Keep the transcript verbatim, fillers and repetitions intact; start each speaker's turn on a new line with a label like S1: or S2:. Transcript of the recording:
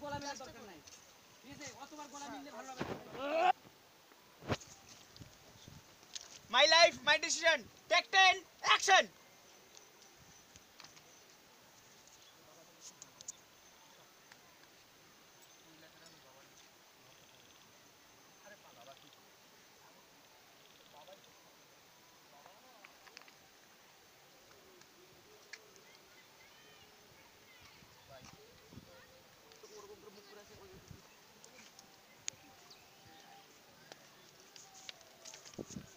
S1: গলা মেলার দরকার নাই ঠিক আছে অতবার গলা মিললে ভালো হবে
S2: my life my decision take ten action
S1: Thank you.